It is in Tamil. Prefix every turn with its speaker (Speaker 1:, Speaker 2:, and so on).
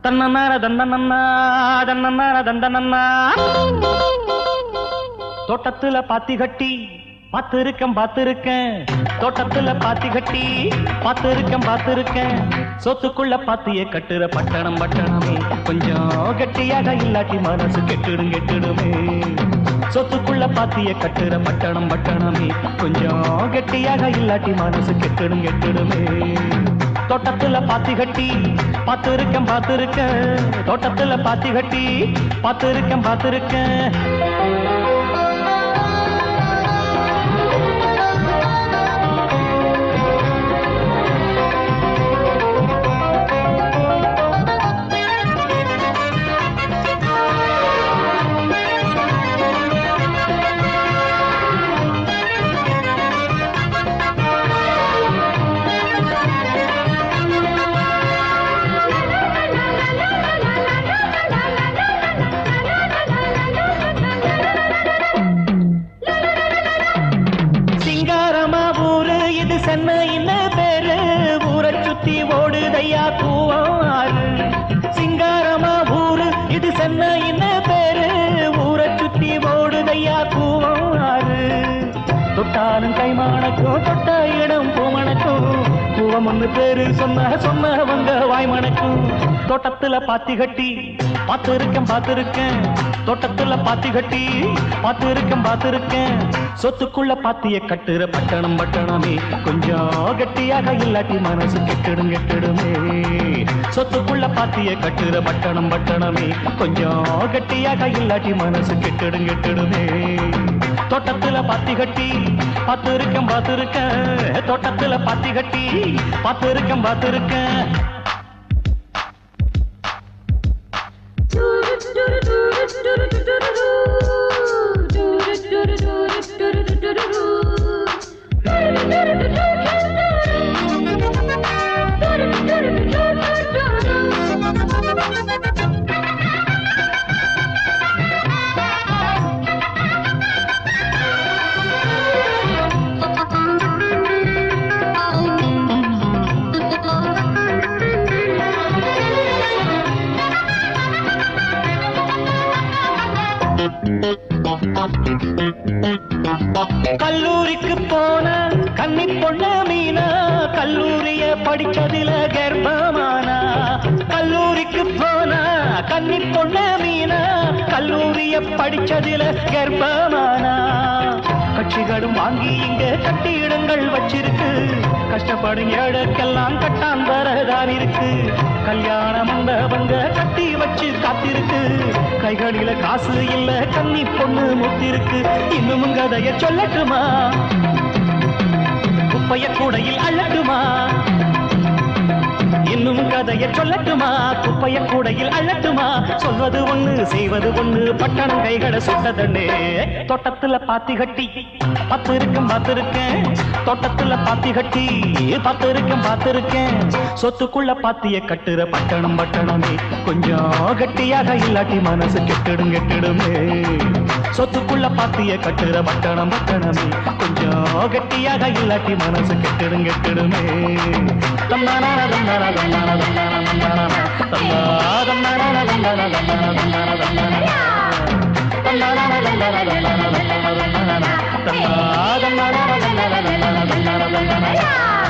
Speaker 1: தன்னன்னார தந்தனன்னா தன்னன்னார தந்தனன்னா தோட்டத்துல பாத்தி கட்டி பாத்திருக்கேன் தோட்டத்துல பாத்தி கட்டி பாத்திருக்கேன் சொத்துக்குள்ள பாத்திய கட்டுற பட்டணம் பட்டணமே கொஞ்சம் கெட்டியாக இல்லாட்டி மனசு கெட்டுடுமே சொத்துக்குள்ள பாத்திய கட்டுற பட்டணம் பட்டணமே கொஞ்சம் கெட்டியாக இல்லாட்டி மனசு கெட்டுடுமே தோட்டத்துல பாத்தி கட்டி பாத்திருக்கேன் தோட்டத்துல பாத்தி கட்டி பாத்திருக்கேன் சென்னையில பேரு ஊரை சுத்தி ஓடுதையா கூவாறு சிங்காரமா ஊரு இது சென்னையில பேரு ஊரை சுத்தி ஓடுதையா கூவாறு தொட்டாலும் கைமானக்கும் தொட்ட இடம் பூமணக்கும் கூவம் ஒண்ணு பேரு சொன்னவங்க வாய்மணக்கும் தோட்டத்துல பாத்தி கட்டி பாத்திருக்கேன் தோட்டத்துல பாத்தி கட்டி பாத்திருக்கேன் சொத்துக்குள்ள பாத்திய கட்டுற பட்டணம் பட்டணமே கொஞ்சம் கெட்டியாக இல்லாட்டி மனசு கெட்டுடுமே சொத்துக்குள்ள பாத்திய கட்டுற பட்டணம் பட்டணமே கொஞ்சம் கெட்டியாக இல்லாட்டி மனசு கெட்டுடுமே தோட்டத்துல பாத்தி கட்டி பாத்திருக்கேன் தோட்டத்துல பாத்தி கட்டி பாத்திருக்கேன் கல்லூரிக்கு போன கன்னி பொண்ண மீனா கல்லூரிய படிச்சதில கர்ப்பமானா கல்லூரிக்கு போன கன்னி பொண்ண மீனா கல்லூரிய படிச்சதில கர்ப்பமானா கட்சிகளும் வாங்கி இங்க கட்டிடங்கள் வச்சிருக்கு கஷ்டப்படும் ஏழைக்கெல்லாம் கட்டாந்தரதான் இருக்கு கல்யாண மண்டபங்க கட்டி வச்சு காத்திருக்கு கைகளில காசு இல்ல கன்னி பொண்ணு முத்திருக்கு இன்னும் கதைய சொல்லட்டுமா குப்பைய கூடையில் அள்ளட்டுமா இன்னும் கதைய சொல்லட்டுமா குப்பைய கூடையில் அள்ளட்டுமா சொல்வது ஒண்ணு செய்வது ஒண்ணு பட்டணம் கைகளை சுட்டதண்ணே தோட்டத்துல பாத்தி கட்டி பாத்திருக்கேன் தோட்டத்துல பாத்தி கட்டி பாத்திருக்கேன் சொத்துக்குள்ள பாத்திய கட்டுற பட்டணம் பட்டணமே கொஞ்சம் கட்டியாக இல்லாட்டி மனசு கெட்டுடுமே சொத்துக்குள்ள பாத்திய கட்டுற பட்டணம் பட்டணமே கொஞ்சம் கட்டியாக இல்லாட்டி மனசு கெட்டுடுமே
Speaker 2: Yeah.